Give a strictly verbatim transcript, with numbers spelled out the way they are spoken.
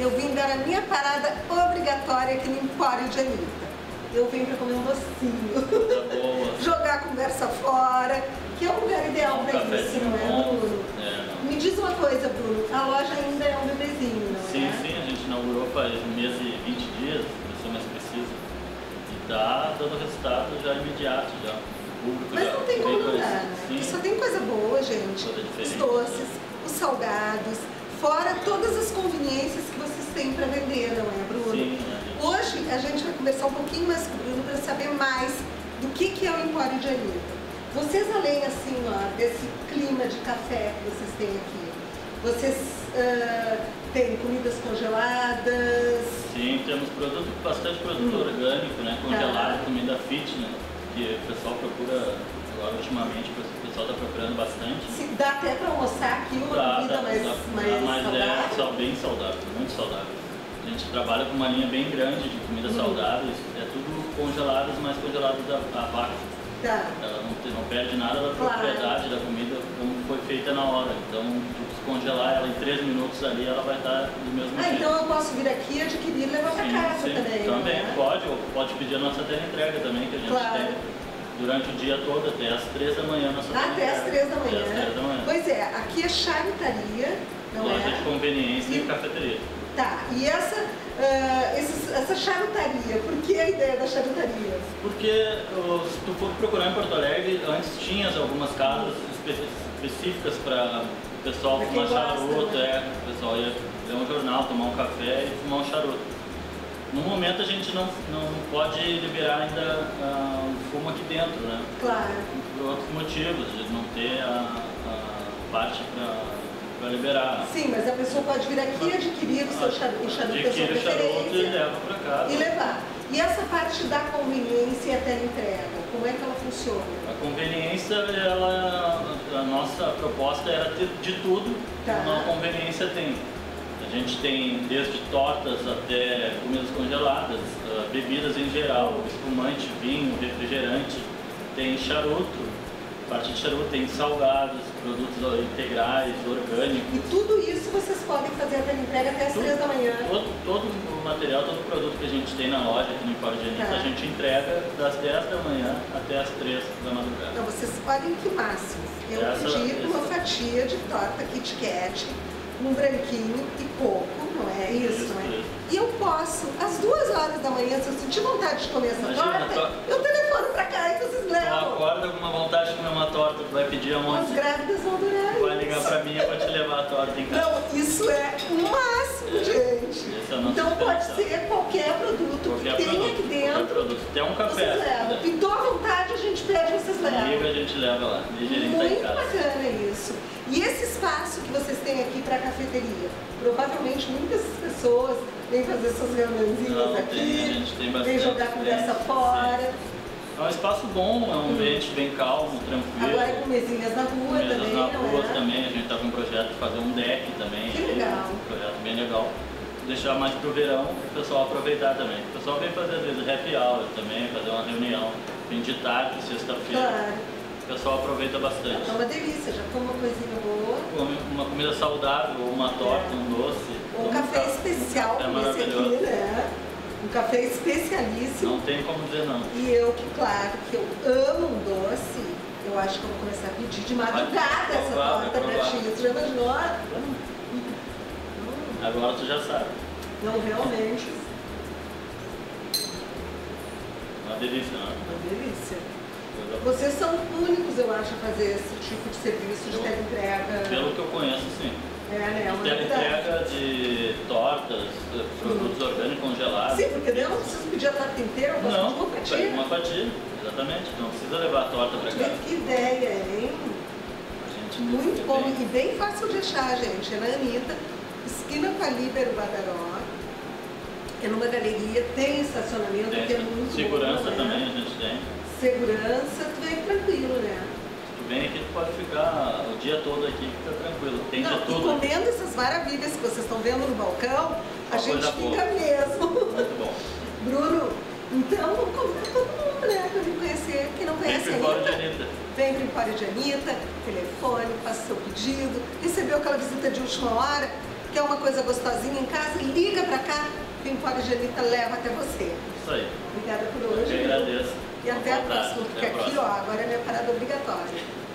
eu vim dar a minha parada obrigatória aqui no Empório de Anitta. Eu vim para comer um docinho, Tá boa. jogar a conversa fora, que é o lugar ideal Um para isso, não é, Bruno? É, não. Me diz uma coisa, Bruno, a loja ainda é um bebezinho, não Sim, é? sim, a gente inaugurou faz um mês e vinte dias, para ser mais preciso. E tá dando resultado já imediato, já. O público Mas já não tem vem como com mudar, esse- né? sim. Porque só tem coisa boa, gente. Coisa Os diferente, doces, os salgados, fora todas as conveniências que vocês têm para vender, não é, Bruno? Sim, a gente- Hoje a gente vai conversar um pouquinho mais com o Bruno para saber mais do que, que é o Empório de Anitta. Vocês, além assim, ó, desse clima de café que vocês têm aqui, vocês ah, têm comidas congeladas? Sim, temos produto, bastante produto Hum. orgânico, né? Congelado, Tá. comida fitness, que o pessoal procura, agora ultimamente, o pessoal está procurando bastante. Se dá até para almoçar aqui uma Dá, comida dá, mais, dá, mais mas saudável? é só bem saudável, muito saudável. A gente trabalha com uma linha bem grande de comidas Hum. saudáveis, é tudo congeladas, mas congeladas a, a vácuo. Tá. Ela não, te- não perde nada da Claro. propriedade da comida como foi feita na hora. Então, se congelar ela em três minutos ali, ela vai estar do mesmo Ah, jeito. então eu posso vir aqui, adquirir e levar para Sim, casa sim, também, não também é? pode, ou pode pedir a nossa teleentrega também, que a gente Claro. tem durante o dia todo, até às três da manhã. Nossa Ah, até às três da Até manhã. às três da manhã. Pois é, aqui é charitaria, não Loja de é? conveniência E- e cafeteria. Tá, e essa, ah, esses- essa charutaria, por que a ideia da charutaria? Porque ó, se tu for procurar em Porto Alegre, antes tinha algumas casas espe- específicas para o pessoal Pra quem fumar gosta, charuto, né? é, o pessoal ia ler um jornal, tomar um café e fumar um charuto. No momento a gente não, não pode liberar ainda ah, o fumo aqui dentro, né? Claro. Por outros motivos, de não ter a, a parte para liberar. Sim, mas a pessoa pode vir aqui e adquirir o seu charuto, o charuto da sua Adquire o charuto e preferência leva para casa. e levar. E essa parte da conveniência e até entrega, como é que ela funciona? A conveniência, ela, a nossa proposta era ter de tudo, Tá. que uma conveniência tem. A gente tem desde tortas até comidas congeladas, ah, bebidas em geral, espumante, vinho, refrigerante, tem charuto, a parte de charuto tem salgados, produtos integrais, orgânicos. E tudo isso vocês podem fazer até entrega até às Tudo. três da manhã. Todo, todo o material, todo o produto que a gente tem na loja aqui no Empório de Anitta, Tá. a gente entrega das dez da manhã até as três da madrugada. Então vocês podem que máximo. Eu Essa- pedi uma essa- fatia de torta Kit Kat, um branquinho e coco, não é isso, Isso, não é? isso. E eu posso, às duas horas da manhã, se eu sentir vontade de comer essa Imagina, torta, to- eu telefono pra cá e vocês Tu levam. acorda com uma vontade de comer uma torta, tu vai pedir As aonde? grávidas vão adorar Tu vai ligar isso. pra mim pra te levar a torta em casa. Não, isso é o máximo, gente. Esse é o nosso Então pode diferencial. ser qualquer produto Qualquer que tenha produto, aqui qualquer dentro, produto. Até um café. vocês levam. se Pintou à vontade, a gente pede, vocês quiser. Liga, levam. a gente leva lá. Ligeirinho tá em Muito casa. bacana isso. E esse espaço que vocês têm aqui para a cafeteria? Provavelmente muitas pessoas vêm fazer suas reuniõezinhas Não, aqui, tem, a gente tem vêm bastante jogar conversa gente, fora. É um espaço bom, é um ambiente bem calmo, tranquilo. Agora com mesinhas na rua Mesas também, na não rua é? também, a gente tá com um projeto de fazer um deck também. Que legal. Um projeto bem legal. Deixar mais pro verão, o pessoal aproveitar também. O pessoal vem fazer às vezes happy hour também, fazer uma reunião. Vem de tarde, sexta-feira. Claro. O pessoal aproveita bastante. É uma delícia, já come uma coisinha boa. Come uma comida saudável, uma torta, um doce. Um café especial É como esse maravilhoso. aqui, né? Um café especialíssimo. Não tem como dizer não. E eu, que claro, que eu amo um doce, eu acho que eu vou começar a pedir de madrugada Vai essa provar, torta vai pra provar. ti. Você já imaginou? Agora tu já sabe. Não, realmente, Uma delícia, né? uma delícia. Coisa boa. Vocês são únicos, eu acho, a fazer esse tipo de serviço de Eu- teleentrega. Pelo que eu conheço, sim. É, né? É uma Tem a novidade. entrega de tortas, produtos orgânicos congelados. Sim, porque daí eu não preciso pedir a torta inteira, eu posso Não, pedir uma pega fatia. uma fatia, exatamente. Não precisa levar a torta para casa. Que ideia, hein? A gente Muito bom tem- e bem fácil de achar, gente. É na Anitta, esquina com a Líbero Badaró. É numa galeria, tem estacionamento, tem que é muito segurança bom, né? também, a gente tem. Segurança, tu vem tranquilo, né? Tu vem aqui, tu pode ficar o dia todo aqui, fica tranquilo. Tem Não, de e tudo. comendo essas maravilhas que vocês estão vendo no balcão, a Uma gente coisa fica boa. mesmo. Muito bom. Bruno, então vamos convidar todo mundo, né? Pra vir conhecer. Quem não Vem conhece pro a Empório de Anitta, Anitta. vem pro Empório de Anitta, telefone, faça seu pedido, recebeu aquela visita de última hora. quer uma coisa gostosinha em casa, liga pra cá, que o Empório Gelita leva até você. Isso aí. Obrigada por hoje. Eu que agradeço. E até a Boa tarde. próxima, porque Até a aqui, próxima. ó, agora é minha parada obrigatória.